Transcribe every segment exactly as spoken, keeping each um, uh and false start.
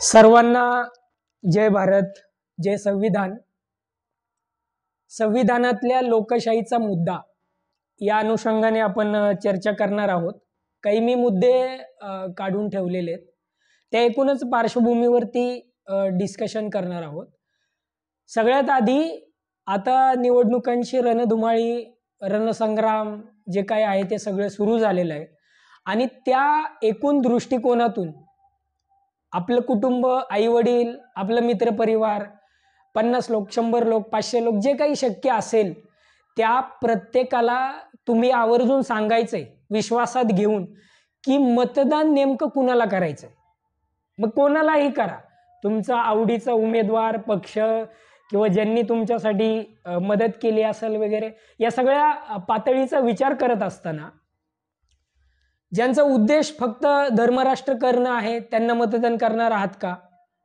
सर्वांना जय भारत, जय संविधान. संविधानातल्या लोकशाहीचा मुद्दा या अनुषंगाने आपण चर्चा करणार आहोत. काही मी मुद्दे काढून ठेवलेले आहेत, त्या एकूणच पार्श्वभूमीवरती डिस्कशन करणार आहोत. सगळ्यात आधी आता निवडणुकांची रणधुमाळी, रणसंग्राम जे काय आहे ते सगळं सुरू झालेलं आहे आणि त्या एकूण दृष्टिकोनातून आपलं कुटुंब, आई वडील, आपलं मित्रपरिवार, पन्नास लोक, शंभर लोक, पाचशे लोक, जे काही शक्य असेल त्या प्रत्येकाला तुम्ही आवर्जून सांगायचंय विश्वासात घेऊन की मतदान नेमकं कुणाला करायचंय. मग कोणालाही करा, तुमचा आवडीचा उमेदवार, पक्ष किंवा ज्यांनी तुमच्यासाठी मदत केली असेल वगैरे, या सगळ्या पातळीचा विचार करत असताना ज्यांचा उद्देश फक्त धर्मराष्ट्र करणं आहे त्यांना मतदान करणार आहात का?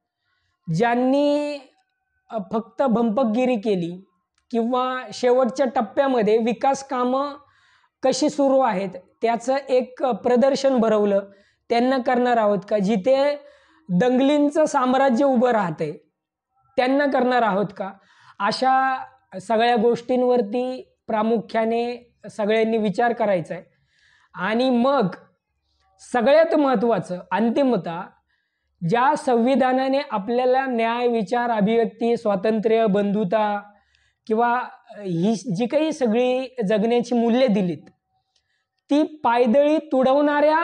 ज्यांनी फक्त भंपकगिरी केली किंवा शेवटच्या टप्प्यामध्ये विकास कामं कशी सुरू आहेत त्याचं एक प्रदर्शन भरवलं त्यांना करणार आहोत का? जिथे दंगलींचं साम्राज्य उभं राहतंय त्यांना करणार आहोत का? अशा सगळ्या गोष्टींवरती प्रामुख्याने सगळ्यांनी विचार करायचा आहे. आणि मग सगळ्यात महत्त्वाचं, अंतिमतः ज्या संविधानाने आपल्याला न्याय, विचार, अभिव्यक्ती, स्वातंत्र्य, बंधुता किंवा ही जी काही सगळी जगण्याची मूल्ये दिलीत, ती पायदळी तुडवणाऱ्या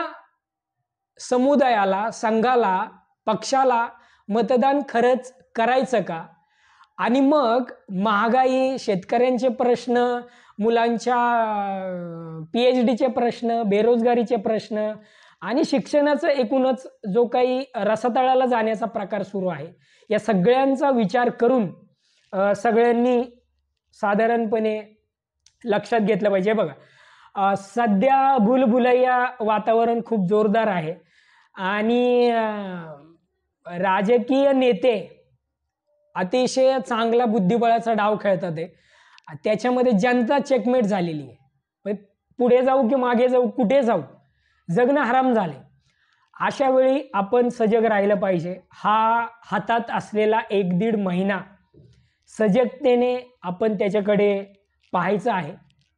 समुदायाला, संघाला, पक्षाला मतदान खरंच करायचं का? आणि मग महागाई, शेतकऱ्यांचे प्रश्न, मुलांच्या पी एच डीचे प्रश्न, बेरोजगारीचे प्रश्न आणि शिक्षणाचं एकूणच जो काही रसातळाला जाण्याचा प्रकार सुरू आहे, या सगळ्यांचा विचार करून सगळ्यांनी साधारणपणे लक्षात घेतलं पाहिजे. बघा, सध्या भूलभुलैया वातावरण खूप जोरदार आहे आणि राजकीय नेते अतिशय चांगला बुद्धिबळाचा डाव खेळतात आहे. त्याच्यामध्ये जनता चेकमेट झालेली आहे. पुढे जाऊ की मागे जाऊ, कुठे जाऊ, जगणं हराम झाले. अशा वेळी आपण सजग राहिलं पाहिजे. हा हातात असलेला एक दीड महिना सजगतेने आपण त्याच्याकडे पाहायचं आहे.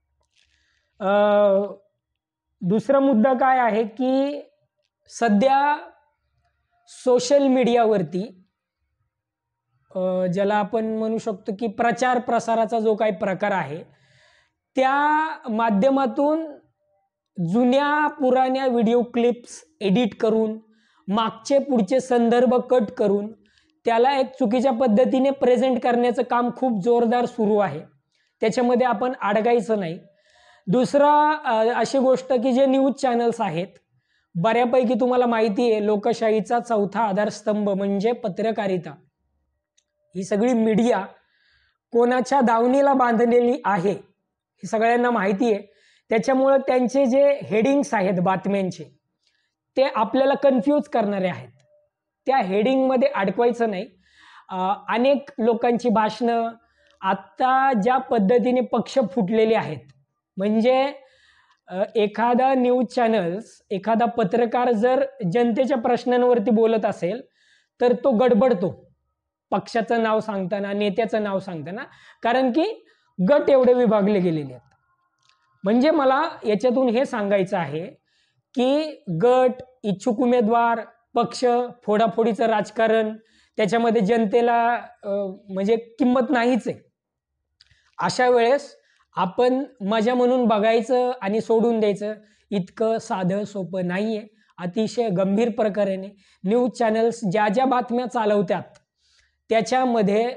दुसरा मुद्दा काय आहे की सध्या सोशल मीडियावरती ज्याला आपण म्हणू शकतो की प्रचार प्रसाराचा जो काही प्रकार आहे, त्या माध्यमातून जुन्या पुराण्या व्हिडिओ क्लिप्स एडिट करून, मागचे पुढचे संदर्भ कट करून त्याला एक चुकीच्या पद्धतीने प्रेझेंट करण्याचं काम खूप जोरदार सुरू आहे. त्याच्यामध्ये आपण अडकायचं नाही. दुसरा अशी गोष्ट की जे न्यूज चॅनल्स आहेत, बऱ्यापैकी तुम्हाला माहिती आहे लोकशाहीचा चौथा आधारस्तंभ म्हणजे पत्रकारिता, ही सगळी मीडिया कोणाच्या दावणीला बांधलेली आहे हे सगळ्यांना माहिती आहे. त्याच्यामुळं त्यांचे जे हेडिंग्स आहेत बातम्यांचे, ते आपल्याला कन्फ्यूज करणारे आहेत. त्या हेडिंगमध्ये अडकवायचं नाही. अनेक लोकांची भाषणं आत्ता ज्या पद्धतीने पक्ष फुटलेले आहेत, म्हणजे एखादा न्यूज चॅनल्स, एखादा पत्रकार जर जनतेच्या प्रश्नांवरती बोलत असेल तर तो गडबडतो पक्षाचं नाव सांगताना, नेत्याचं नाव सांगताना, कारण की गट एवढे विभागले गेलेले आहेत. म्हणजे मला याच्यातून हे सांगायचं आहे की गट, इच्छुक उमेदवार, पक्ष, फोडाफोडीचं राजकारण, त्याच्यामध्ये जनतेला म्हणजे किंमत नाहीच आहे. अशा वेळेस आपण मजा म्हणून बघायचं आणि सोडून द्यायचं इतकं साधं सोपं नाही आहे. अतिशय गंभीर प्रकाराने न्यूज चॅनल्स ज्या ज्या बातम्या चालवतात त्याच्यामध्ये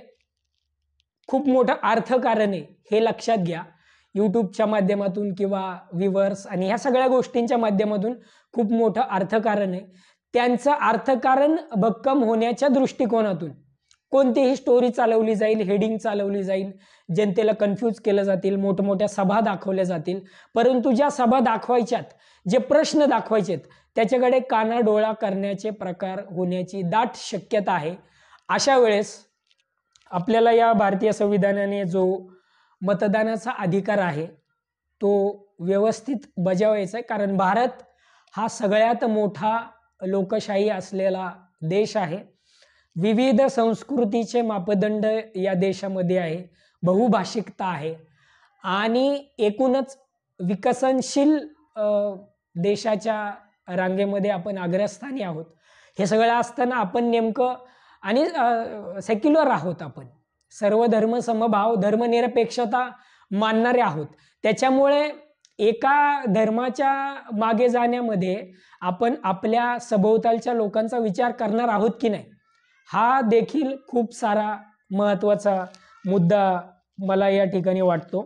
खूप मोठं अर्थकारण आहे, हे लक्षात घ्या. यूट्यूबच्या माध्यमातून किंवा व्ह्यूवर्स आणि ह्या सगळ्या गोष्टींच्या माध्यमातून खूप मोठं अर्थकारण आहे. त्यांचं अर्थकारण भक्कम होण्याच्या दृष्टिकोनातून कोणतीही स्टोरी चालवली जाईल, हेडिंग चालवली जाईल, जनतेला कन्फ्यूज केलं जातील, मोठमोठ्या सभा दाखवल्या जातील. परंतु ज्या सभा दाखवायच्यात, जे प्रश्न दाखवायचेत, त्याच्याकडे कानाडोळा करण्याचे प्रकार होण्याची दाट शक्यता आहे. अशा वेळेस आपल्याला या भारतीय संविधानाने जो मतदानाचा अधिकार आहे तो व्यवस्थित बजावायचा आहे. कारण भारत हा सगळ्यात मोठा लोकशाही असलेला देश आहे. विविध संस्कृतीचे मापदंड या देशामध्ये आहे, बहुभाषिकता आहे आणि एकूणच विकसनशील देशाच्या रांगेमध्ये आपण अग्रस्थानी आहोत. हे सगळं असताना आपण नेमकं आणि सेक्युलर आहोत, आपण सर्व धर्म समभाव धर्मनिरपेक्षता मानणारे आहोत. त्याच्यामुळे एका धर्माच्या मागे जाण्यामध्ये आपण आपल्या सभोवतालच्या लोकांचा विचार करणार आहोत की नाही, हा देखील खूप सारा महत्त्वाचा मुद्दा मला या ठिकाणी वाटतो.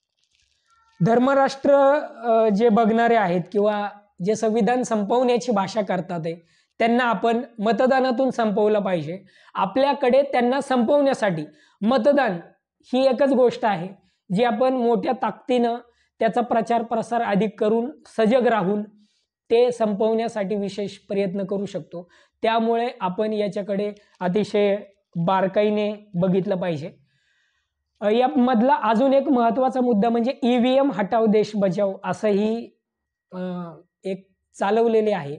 धर्मराष्ट्र जे बघणारे आहेत किंवा जे संविधान संपवण्याची भाषा करतात आहे, त्यांना आपण मतदानातून संपवलं पाहिजे. आपल्याकडे त्यांना संपवण्यासाठी मतदान ही एकच गोष्ट आहे जी आपण मोठ्या ताकदीनं त्याचा प्रचार प्रसार अधिक करून सजग राहून ते संपवण्यासाठी विशेष प्रयत्न करू शकतो. त्यामुळे आपण याच्याकडे अतिशय बारकाईने बघितलं पाहिजे. यामधला अजून एक महत्त्वाचा मुद्दा म्हणजे ई व्ही एम हटाव देश बचाव असंही एक चालवलेले आहे,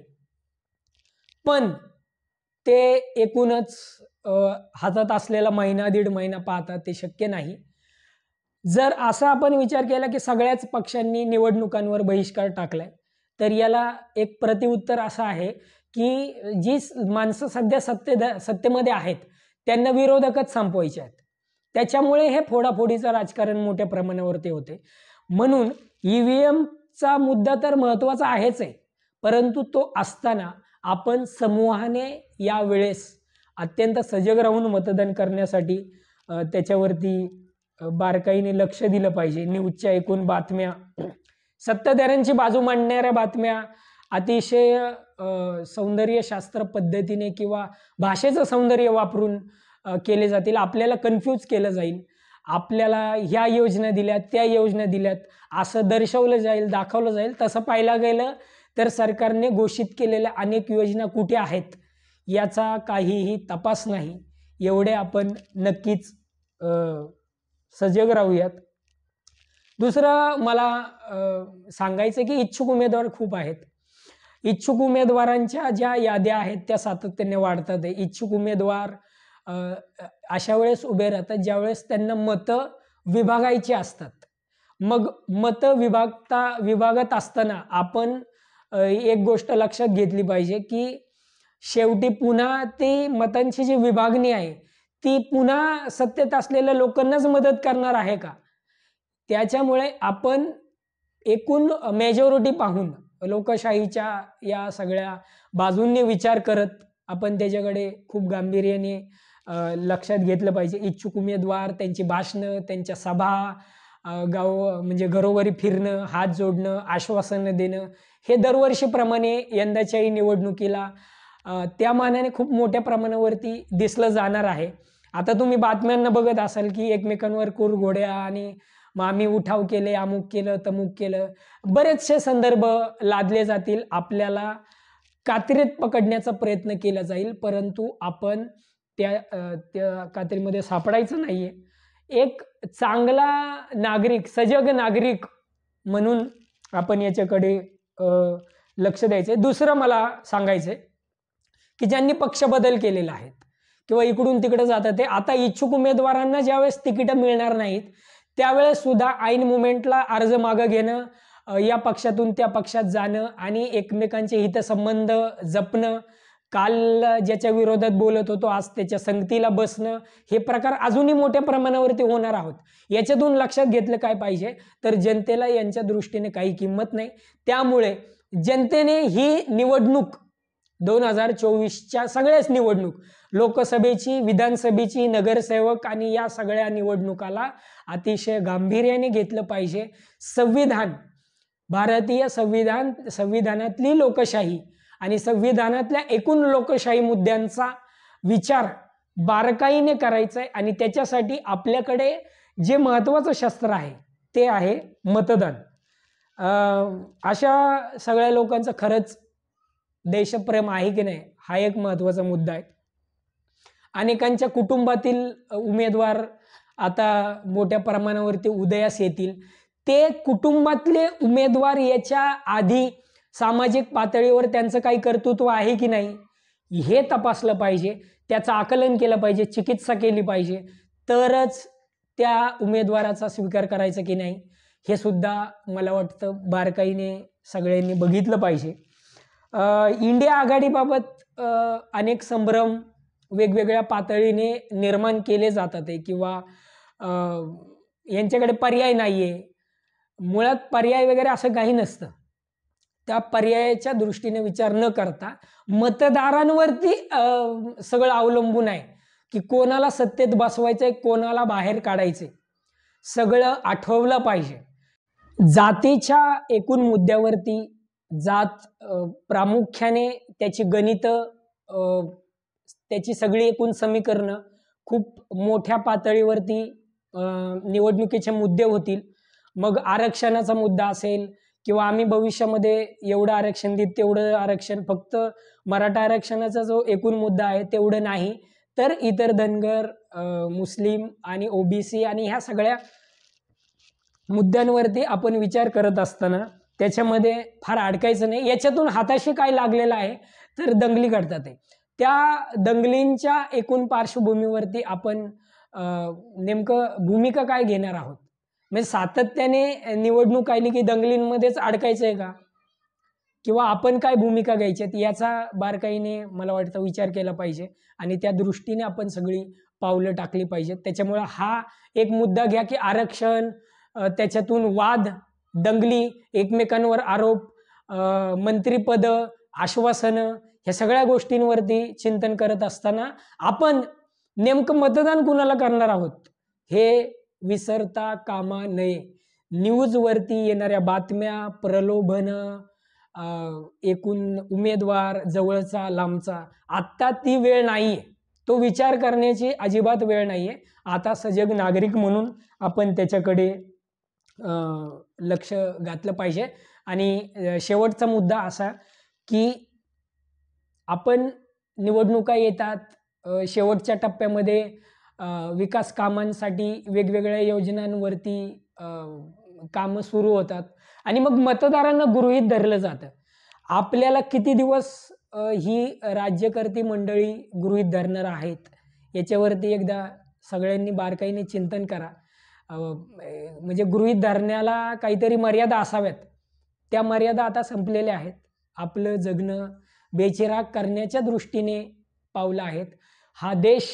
पण ते एकूणच हातात असलेला महिना दीड महिना पाहता ते शक्य नाही. जर असा आपण विचार केला की सगळ्याच पक्षांनी निवडणुकांवर बहिष्कार टाकलाय, तर याला एक प्रतिउत्तर असं आहे की जी माणसं सध्या सत्ते सत्तेमध्ये आहेत त्यांना विरोधकच संपवायचे आहेत. त्याच्यामुळे हे फोडाफोडीचं राजकारण मोठ्या प्रमाणावरती होते. म्हणून ई व्ही एमचा मुद्दा तर महत्त्वाचा आहेच आहे, परंतु तो असताना आपण समूहाने यावेळेस अत्यंत सजग राहून मतदान करण्यासाठी त्याच्यावरती बारकाईने लक्ष दिलं पाहिजे. न्यूजच्या एकूण बातम्या, सत्ताधाऱ्यांची बाजू मांडणाऱ्या बातम्या अतिशय सौंदर्यशास्त्र पद्धतीने किंवा भाषेचं सौंदर्य वापरून केले जातील. आपल्याला कन्फ्यूज केलं जाईल, आपल्याला ह्या योजना दिल्यात त्या योजना दिल्यात असं दर्शवलं जाईल, दाखवलं जाईल. तसं पाहायला गेलं तर सरकारने घोषित केलेल्या अनेक योजना कुठे आहेत याचा काहीही तपास नाही. एवढे आपण नक्कीच सजग राहूयात. दुसरं मला सांगायचं की इच्छुक उमेदवार खूप आहेत. इच्छुक उमेदवारांच्या ज्या याद्या आहेत त्या सातत्याने वाढतात. इच्छुक उमेदवार अशा वेळेस उभे राहतात ज्यावेळेस त्यांना मतं विभागायची असतात. मग मतं विभागता विभागत असताना आपण एक गोष्ट लक्षात घेतली पाहिजे की शेवटी पुन्हा ती मतांची जी विभागणी आहे ती पुन्हा सत्तेत असलेल्या लोकांनाच मदत करणार आहे का. त्याच्यामुळे आपण एकूण मेजॉरिटी पाहून लोकशाहीच्या या सगळ्या बाजूंनी विचार करत आपण त्याच्याकडे खूप गांभीर्याने लक्षात घेतलं पाहिजे. इच्छुक उमेदवार, त्यांची भाषणं, त्यांच्या सभा, गाव म्हणजे घरोघरी फिरणं, हात जोडणं, आश्वासनं देणं हे दरवर्षीप्रमाणे यंदाच्याही निवडणुकीला त्या मानाने खूप मोठ्या प्रमाणावरती दिसलं जाणार आहे. आता तुम्ही बातम्यांना बघत असाल की एकमेकांवर कुरघोड्या आणि मग आम्ही उठाव केले, अमुक केलं, तमुक केलं, बरेचसे संदर्भ लादले जातील. आपल्याला कात्रीत पकडण्याचा प्रयत्न केला जाईल, परंतु आपण त्या त्या कात्रीमध्ये सापडायचं नाहीये. एक चांगला नागरिक, सजग नागरिक म्हणून आपण याच्याकडे लक्ष द्यायचंय. दुसरं मला सांगायचंय की ज्यांनी पक्ष बदल केलेला आहेत किंवा इकडून तिकडे जातात ते आता इच्छुक उमेदवारांना ज्यावेळेस तिकीटं मिळणार नाहीत त्यावेळेस सुद्धा ऐन मुमेंटला अर्ज मागं घेणं, या पक्षातून त्या पक्षात जाणं आणि एकमेकांचे हितसंबंध जपणं, काल ज्याच्या विरोधात बोलत होतो आज त्याच्या संगतीला बसणं, हे प्रकार अजूनही मोठ्या प्रमाणावरती होणार आहोत. याच्यातून लक्षात घेतलं काय पाहिजे तर जनतेला यांच्या दृष्टीने काही किंमत नाही. त्यामुळे जनतेने ही निवडणूक दोन हजार चोवीसच्या सगळ्याच निवडणूक, लोकसभेची, विधानसभेची, नगरसेवक आणि या सगळ्या निवडणुकाला अतिशय गांभीर्याने घेतलं पाहिजे. संविधान, भारतीय संविधान, संविधानातली लोकशाही आणि संविधानातल्या एकूण लोकशाही मुद्द्यांचा विचार बारकाईने करायचा आहे आणि त्याच्यासाठी आपल्याकडे जे महत्त्वाचं शस्त्र आहे ते आहे मतदान. अशा सगळ्या लोकांचं खरंच देशप्रेम आहे की नाही हा एक महत्त्वाचा मुद्दा आहे. अनेकांच्या कुटुंबातील उमेदवार आता मोठ्या प्रमाणावरती उदयास येतील. ते कुटुंबातले उमेदवार याच्या आधी सामाजिक पातळीवर त्यांचं काही कर्तृत्व आहे की नाही हे तपासलं पाहिजे, त्याचं आकलन केलं पाहिजे, चिकित्सा केली पाहिजे, तरच त्या उमेदवाराचा स्वीकार करायचा की नाही हे सुद्धा मला वाटतं बारकाईने सगळ्यांनी बघितलं पाहिजे. इंडिया आघाडीबाबत अनेक संभ्रम वेगवेगळ्या पातळीने निर्माण केले जातात आहे किंवा यांच्याकडे पर्याय नाही आहे. मुळात पर्याय वगैरे असं काही नसतं. त्या पर्यायाच्या दृष्टीने विचार न करता मतदारांवरती सगळं अवलंबून आहे की कोणाला सत्तेत बसवायचं आहे, कोणाला बाहेर काढायचं आहे, सगळं आठवलं पाहिजे. जातीच्या एकूण मुद्द्यावरती जात प्रामुख्याने त्याची गणितं, त्याची सगळी एकूण समीकरणं खूप मोठ्या पातळीवरती निवडणुकीचे मुद्दे होतील. मग आरक्षणाचा मुद्दा असेल किंवा आम्ही भविष्यामध्ये एवढं आरक्षण देत तेवढं आरक्षण, फक्त मराठा आरक्षणाचा जो एकूण मुद्दा आहे तेवढं नाही, तर इतर धनगर, मुस्लिम आणि ओबीसी आणि ह्या सगळ्या मुद्द्यांवरती आपण विचार करत असताना त्याच्यामध्ये फार अडकायचं नाही. याच्यातून हाताशी काय लागलेलं आहे तर दंगली घडतात आहे. त्या दंगलींच्या एकूण पार्श्वभूमीवरती आपण नेमकं भूमिका काय घेणार आहोत. म्हणजे सातत्याने निवडणूक आली की दंगलींमध्येच अडकायचं आहे का, किंवा आपण काय भूमिका घ्यायची याचा बारकाईने मला वाटतं विचार केला पाहिजे आणि त्या दृष्टीने आपण सगळी पावलं टाकली पाहिजेत. त्याच्यामुळं हा एक मुद्दा घ्या की आरक्षण, त्याच्यातून वाद, दंगली, एकमेकांवर आरोप, मंत्रिपद, आश्वासनं, ह्या सगळ्या गोष्टींवरती चिंतन करत असताना आपण नेमकं मतदान कुणाला करणार आहोत हे विसरता कामा नये. न्यूजवरती येणाऱ्या बातम्या, प्रलोभनं, एकूण उमेदवार जवळचा लांबचा, आत्ता ती वेळ नाही आहे. तो विचार करण्याची अजिबात वेळ नाही आहे. आता सजग नागरिक म्हणून आपण त्याच्याकडे लक्ष घातलं पाहिजे. आणि शेवटचा मुद्दा असा की आपण निवडणुका येतात, शेवटच्या टप्प्यामध्ये विकास कामांसाठी वेगवेगळ्या योजनांवरती कामं सुरू होतात आणि मग मतदारांना गृहीत धरलं जातं. आपल्याला किती दिवस ही राज्यकर्ती मंडळी गृहीत धरणार आहेत याच्यावरती एकदा सगळ्यांनी बारकाईने चिंतन करा. म्हणजे गृहीत धरण्याला काहीतरी मर्यादा असाव्यात. त्या मर्यादा आता संपलेल्या आहेत. आपलं जगणं बेचिराग करण्याच्या दृष्टीने पावलं आहेत. हा देश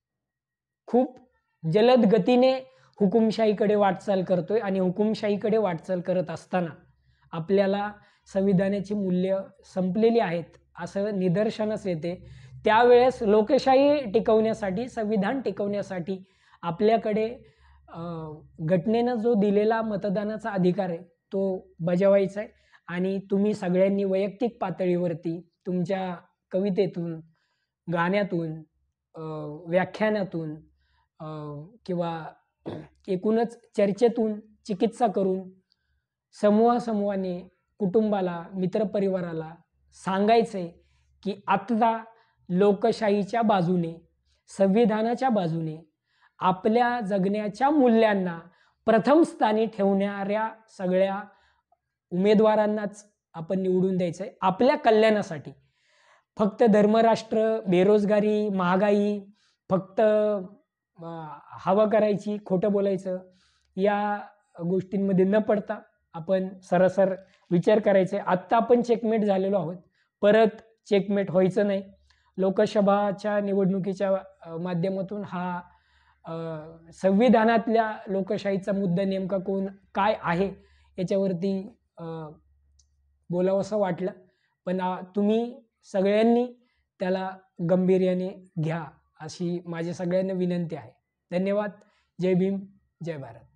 खूप जलद गतीने हुकुमशाहीकडे वाटचाल करतोय आणि हुकुमशाहीकडे वाटचाल करत असताना आपल्याला संविधानाची मूल्य संपलेली आहेत असं निदर्शनास येते. त्यावेळेस लोकशाही टिकवण्यासाठी, संविधान टिकवण्यासाठी आपल्याकडे घटनेनं जो दिलेला मतदानाचा अधिकार आहे तो बजावायचा आहे. आणि तुम्ही सगळ्यांनी वैयक्तिक पातळीवरती तुमच्या कवितेतून, गाण्यातून, व्याख्यानातून किंवा एकूणच चर्चेतून चिकित्सा करून समूहासमूहाने, कुटुंबाला, मित्रपरिवाराला सांगायचं आहे की आता लोकशाहीच्या बाजूने, संविधानाच्या बाजूने, आपल्या जगण्याच्या मूल्यांना प्रथम स्थानी ठेवणाऱ्या सगळ्या उमेदवारांनाच आपण निवडून द्यायचं आहे आपल्या कल्याणासाठी. फक्त धर्मराष्ट्र, बेरोजगारी, महागाई, फक्त हवा करायची, खोटं बोलायचं या गोष्टींमध्ये न पडता आपण सरसर विचार करायचा आहे. आत्ता आपण चेकमेट झालेलो आहोत, परत चेकमेट व्हायचं नाही. लोकसभाच्या निवडणुकीच्या माध्यमातून हा संविधानातल्या लोकशाहीचा मुद्दा नेमका कोण काय आहे याच्यावरती बोलावंसं वाटलं. पण तुम्ही सगळ्यांनी त्याला गांभीर्याने घ्या अशी माझ्या सगळ्यांना विनंती आहे. धन्यवाद. जय भीम, जय भारत.